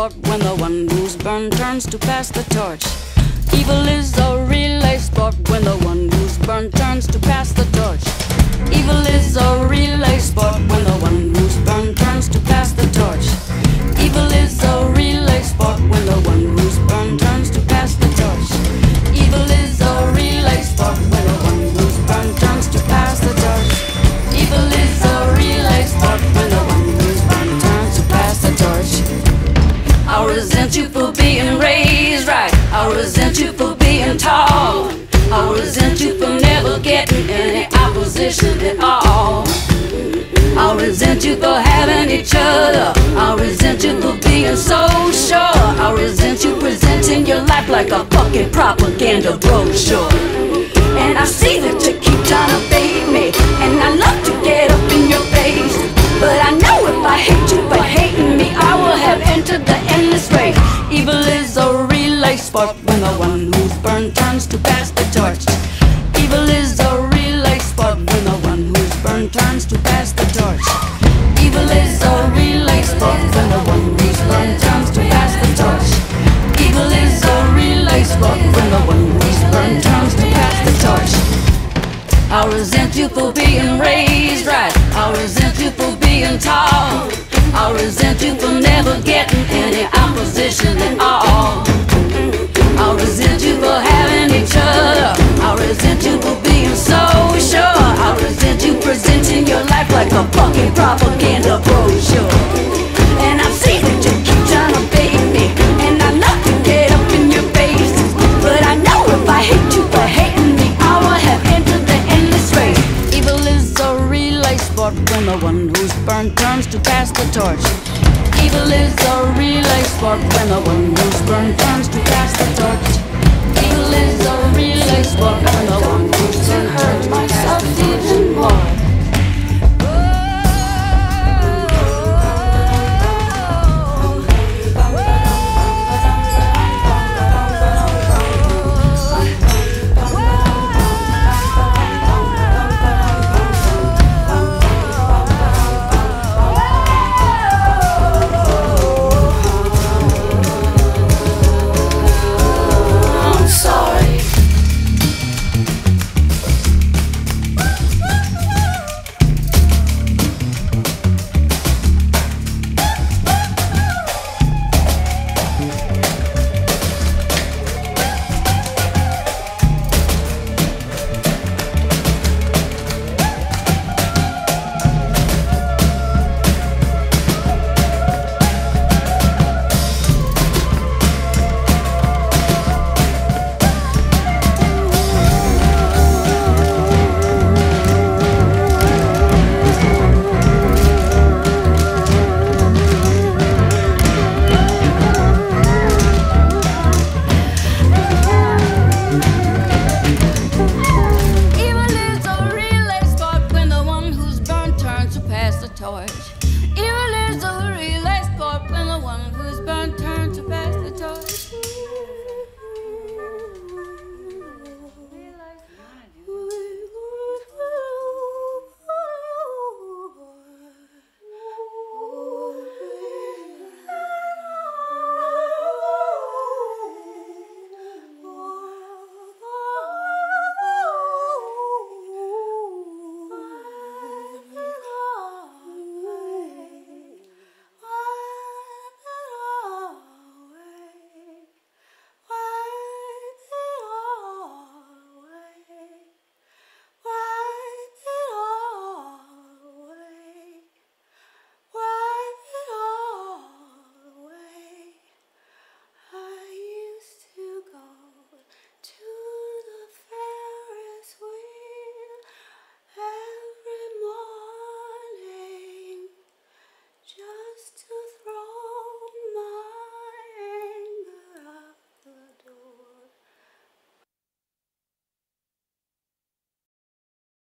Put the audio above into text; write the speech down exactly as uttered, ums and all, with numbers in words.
sport when the one who's burned turns to pass the torch. Evil is a relay sport when the one who's burned turns to pass the torch. Evil is a relay sport when the one who's burned turns to pass the torch. Evil is a relay sport when the one who's burned turns to pass the torch. Evil is a relay sport when the one who's burned turns to pass the torch. Evil is a relay sport when the one who's burned turns to pass the torch. I resent you for being raised right. I resent you for being tall. I resent you for never getting any opposition at all. I resent you for having each other. I resent you for being so sure. I resent you presenting your life like a fucking propaganda brochure. And I see that you keep trying to bait me, and I love to get up in your face. But I know if I hate you for hating me, I will have entered the endless race. Evil is a relay sport when the one who's burned turns to pass the torch. Evil is a relay sport when the one who's burned turns to pass the torch. Evil is a relay sport when the one who's burned turns to pass the torch. Evil is a relay sport when the one who's burned turns to pass the torch. I resent you for being raised right. I resent you for being tall. I resent you for never getting any opposition at all. I resent you for having each other. I resent you for being so sure. I resent you presenting your life like a fucking propaganda brochure. And I see that you keep trying to bait me, and I love to get up in your face. But I know if I hate you for hating me, I will have entered the endless race. Evil is a relay sport when the one who's burned turns to pass the torch. Evil is a relay sport when the one who's burned turns to pass the torch. Evil is a relay sport when the one who's burned turns to pass the torch.